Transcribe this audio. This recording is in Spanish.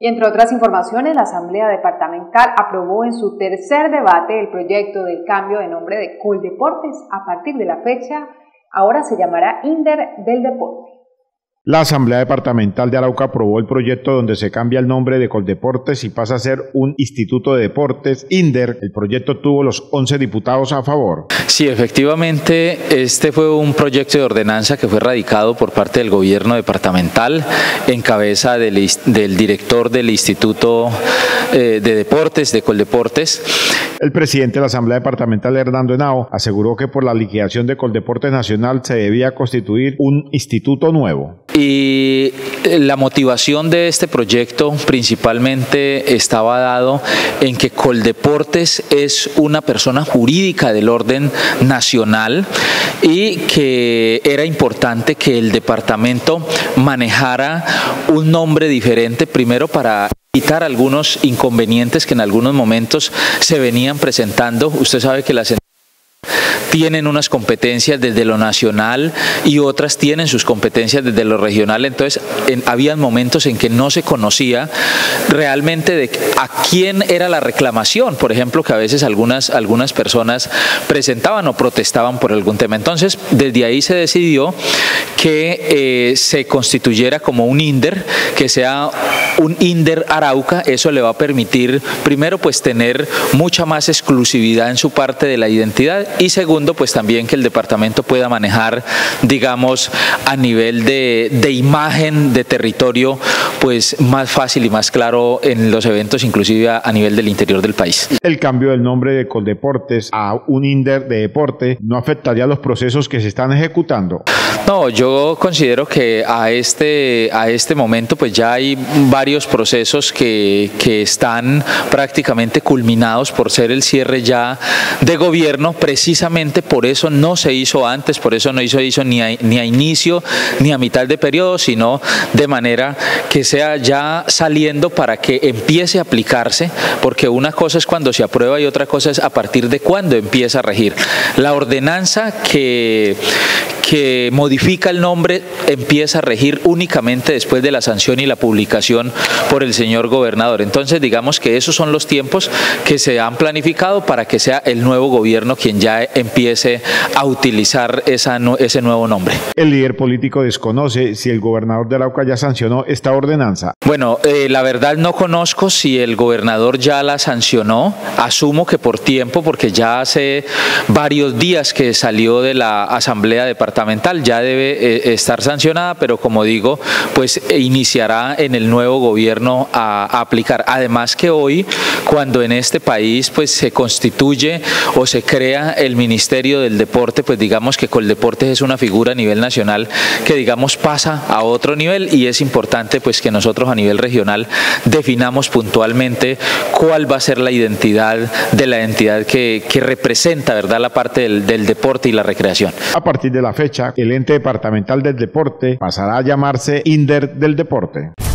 Y entre otras informaciones, la Asamblea Departamental aprobó en su tercer debate el proyecto del cambio de nombre de Coldeportes. A partir de la fecha, ahora se llamará INDER del Deporte. La Asamblea Departamental de Arauca aprobó el proyecto donde se cambia el nombre de Coldeportes y pasa a ser un Instituto de Deportes, INDER. El proyecto tuvo los 11 diputados a favor. Sí, efectivamente, este fue un proyecto de ordenanza que fue radicado por parte del gobierno departamental en cabeza del director del Instituto de Deportes, de Coldeportes. El presidente de la Asamblea Departamental, Hernando Henao, aseguró que por la liquidación de Coldeportes Nacional se debía constituir un instituto nuevo. Y la motivación de este proyecto principalmente estaba dado en que Coldeportes es una persona jurídica del orden nacional y que era importante que el departamento manejara un nombre diferente, primero para evitar algunos inconvenientes que en algunos momentos se venían presentando. Usted sabe que las tienen unas competencias desde lo nacional y otras tienen sus competencias desde lo regional, entonces habían momentos en que no se conocía realmente de a quién era la reclamación, por ejemplo, que a veces algunas personas presentaban o protestaban por algún tema. Entonces, desde ahí se decidió que se constituyera como un INDER, que sea un INDER Arauca. Eso le va a permitir, primero, pues tener mucha más exclusividad en su parte de la identidad y segundo, pues también que el departamento pueda manejar, digamos, a nivel de imagen de territorio, pues más fácil y más claro en los eventos, inclusive a nivel del interior del país. El cambio del nombre de Coldeportes a un INDER de deporte no afectaría los procesos que se están ejecutando. No, yo considero que a este momento pues ya hay varios procesos que están prácticamente culminados por ser el cierre ya de gobierno. Precisamente por eso no se hizo antes, por eso no hizo ni a inicio ni a mitad de periodo, sino de manera que sea ya saliendo para que empiece a aplicarse, porque una cosa es cuando se aprueba y otra cosa es a partir de cuándo empieza a regir. La ordenanza que modifica el nombre empieza a regir únicamente después de la sanción y la publicación por el señor gobernador. Entonces, digamos que esos son los tiempos que se han planificado para que sea el nuevo gobierno quien ya empiece a utilizar ese nuevo nombre. El líder político desconoce si el gobernador de Arauca ya sancionó esta ordenanza. Bueno, la verdad no conozco si el gobernador ya la sancionó. Asumo que por tiempo, porque ya hace varios días que salió de la Asamblea Departamental, ya debe estar sancionada, pero como digo, pues iniciará en el nuevo gobierno a aplicar. Además que hoy, cuando en este país pues se constituye o se crea el Ministerio del Deporte, pues digamos que Coldeportes es una figura a nivel nacional que digamos pasa a otro nivel y es importante pues que nosotros a nivel regional definamos puntualmente cuál va a ser la identidad de la entidad que representa, ¿verdad?, la parte del deporte y la recreación. A partir de la fecha, el ente departamental del deporte pasará a llamarse INDER del Deporte.